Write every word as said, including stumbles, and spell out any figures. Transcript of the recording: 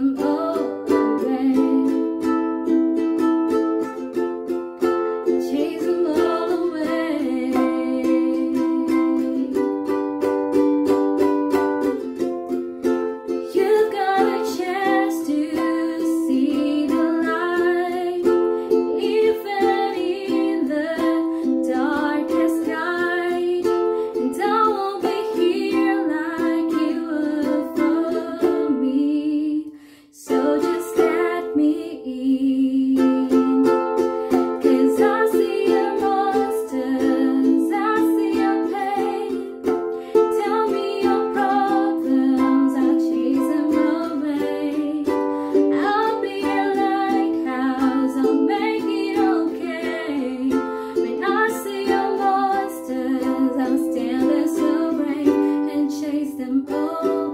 them all away. Chase them all away. You've got a chance to see the light, even in the darkest night, and I won't be here like you were for me. So just let me in, 'cause I see your monsters, I see your pain. Tell me your problems, I'll chase them away. I'll be your lighthouse, I'll make it okay. When I see your monsters, I'll stand there so brave and chase them all